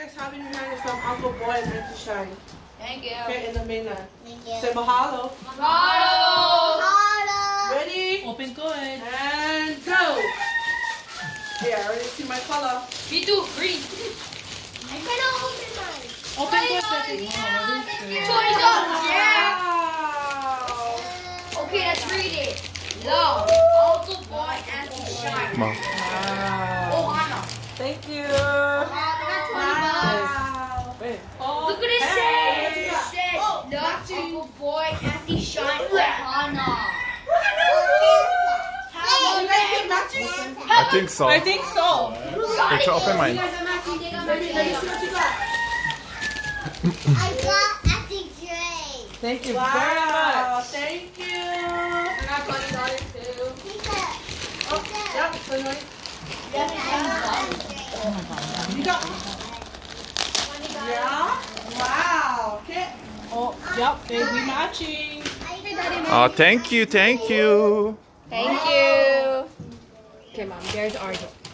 next Happy New Year is from Uncle Boy and Auntie Shine. Thank you. Okay, in the mainland. Thank you. Say mahalo. Mahalo. Ready? Open good. And go. Yeah, ready to see my color. Me too. Green. I'm gonna open mine. Open good. Toys up. Yeah. Wow. Okay, let's read it. Love, Uncle Boy, Auntie Shine. Wow. Ohana. Thank you. Wow. Wait. Look what it says. It said, love, Uncle Boy, Auntie Shine, Ohana. I think so. I think so. Let's open mine. I got Auntie Dre. Thank you Wow. very much. Thank you. I got $20 too. Oh, yep. So nice. You got. Yeah. Wow. Okay. Oh, yep. They be matching. Oh, thank you, thank you. Thank you. Okay, Mom, there's ours.